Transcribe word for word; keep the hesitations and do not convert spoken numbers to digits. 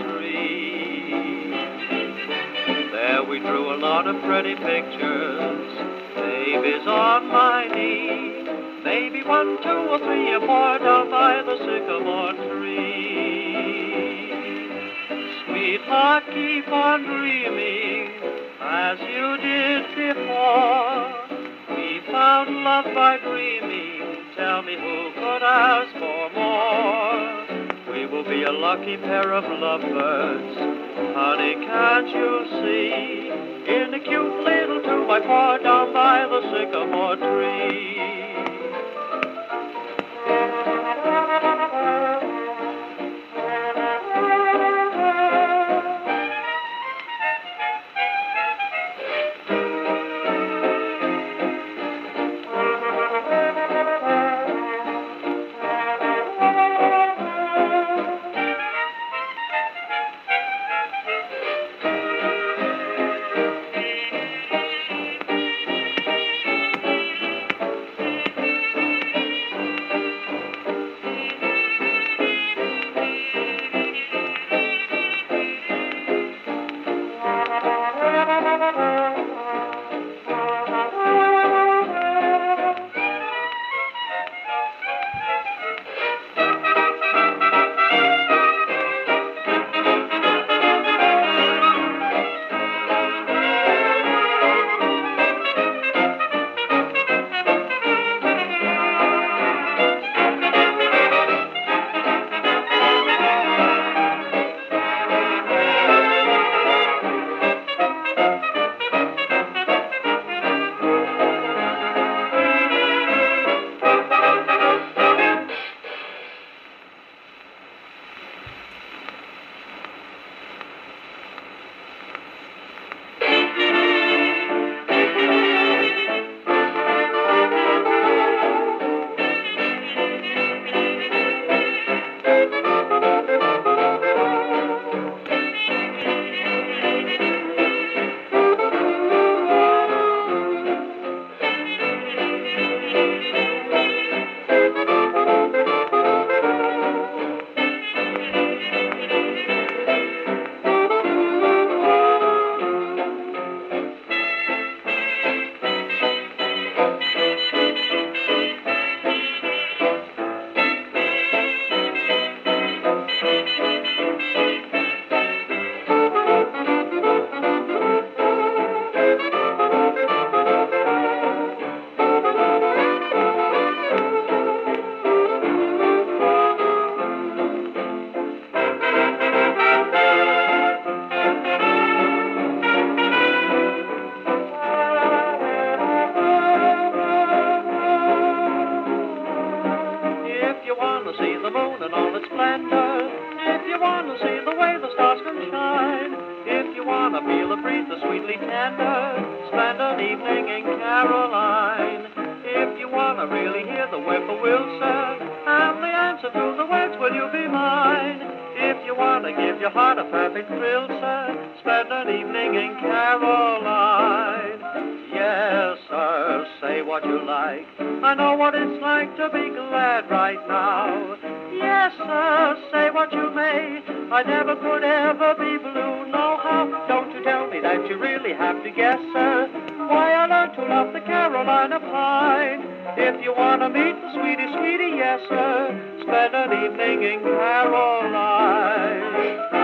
tree. There we drew a lot of pretty pictures, babies on my knee. Maybe one, two, or three, or four down by the sycamore tree. Sweetheart, keep on dreaming as you did before. We found love by dreaming. Tell me who could ask for more? We will be a lucky pair of lovebirds. Honey, can't you see? In a cute little two by four down by the sycamore tree. If you want to meet the sweetie, sweetie, yes, sir, spend an evening in Caroline.